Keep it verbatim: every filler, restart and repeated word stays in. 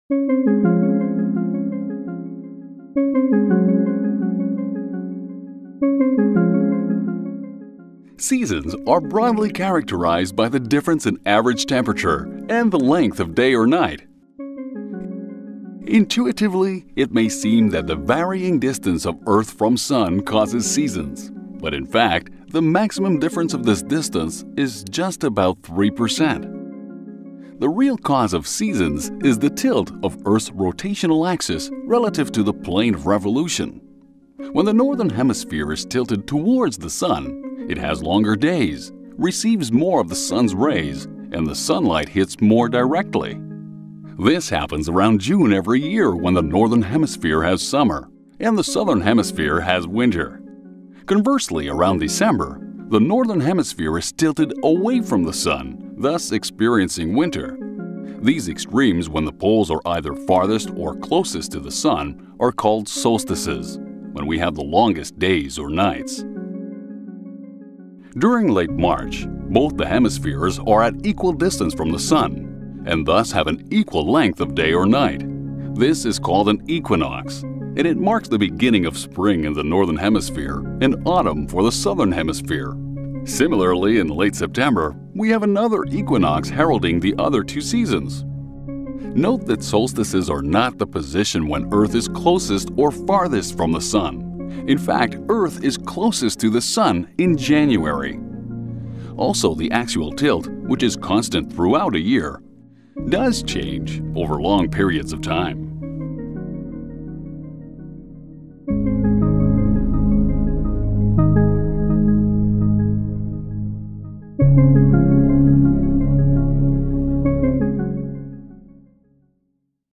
Seasons are broadly characterized by the difference in average temperature and the length of day or night. Intuitively, it may seem that the varying distance of Earth from Sun causes seasons, but in fact, the maximum difference of this distance is just about three percent. The real cause of seasons is the tilt of Earth's rotational axis relative to the plane of revolution. When the northern hemisphere is tilted towards the Sun, it has longer days, receives more of the Sun's rays, and the sunlight hits more directly. This happens around June every year when the northern hemisphere has summer and the southern hemisphere has winter. Conversely, around December, the northern hemisphere is tilted away from the Sun, thus experiencing winter. These extremes, when the poles are either farthest or closest to the Sun, are called solstices, when we have the longest days or nights. During late March, both the hemispheres are at equal distance from the Sun, and thus have an equal length of day or night. This is called an equinox, and it marks the beginning of spring in the northern hemisphere and autumn for the southern hemisphere. Similarly, in late September, we have another equinox heralding the other two seasons. Note that solstices are not the position when Earth is closest or farthest from the Sun. In fact, Earth is closest to the Sun in January. Also, the axial tilt, which is constant throughout a year, does change over long periods of time.